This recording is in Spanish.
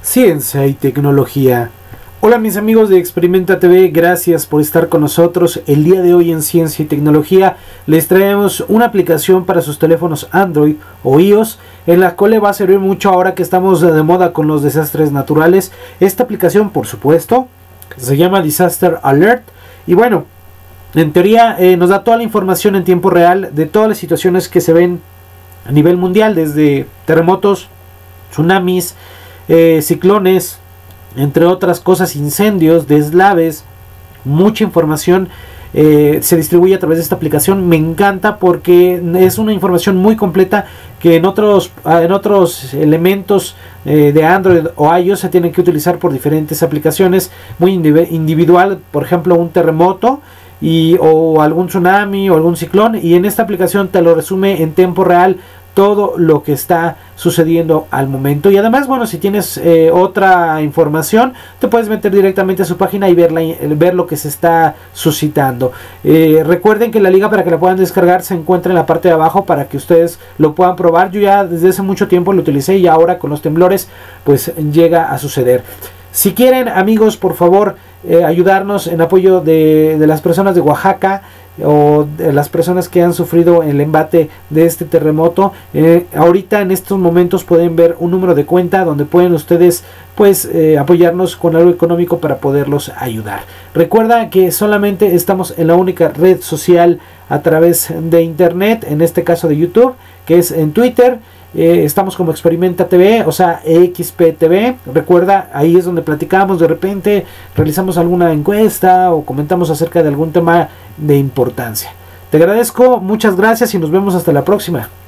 Ciencia y tecnología. Hola mis amigos de Experimenta TV, gracias por estar con nosotros. El día de hoy en Ciencia y Tecnología les traemos una aplicación para sus teléfonos Android o iOS, en la cual le va a servir mucho ahora que estamos de moda con los desastres naturales. Esta aplicación, por supuesto, se llama Disaster Alert y bueno, en teoría nos da toda la información en tiempo real de todas las situaciones que se ven a nivel mundial, desde terremotos, tsunamis, ciclones, entre otras cosas, incendios, deslaves, mucha información se distribuye a través de esta aplicación. Me encanta porque es una información muy completa que en otros elementos de Android o iOS se tienen que utilizar por diferentes aplicaciones muy individual, por ejemplo un terremoto o algún tsunami o algún ciclón, y en esta aplicación te lo resume en tiempo real todo lo que está sucediendo al momento. Y además, bueno, si tienes otra información, te puedes meter directamente a su página y ver lo que se está suscitando. Recuerden que la liga para que la puedan descargar se encuentra en la parte de abajo para que ustedes lo puedan probar. Yo ya desde hace mucho tiempo lo utilicé y ahora con los temblores pues llega a suceder. Si quieren, amigos, por favor, ayudarnos en apoyo de las personas de Oaxaca o de las personas que han sufrido el embate de este terremoto, ahorita en estos momentos pueden ver un número de cuenta donde pueden ustedes pues apoyarnos con algo económico para poderlos ayudar. Recuerda que solamente estamos en la única red social a través de internet, en este caso de YouTube, que es en Twitter. Estamos como Experimenta TV, o sea XPTV. Recuerda, ahí es donde platicamos, de repente realizamos alguna encuesta o comentamos acerca de algún tema de importancia. Te agradezco, muchas gracias y nos vemos hasta la próxima.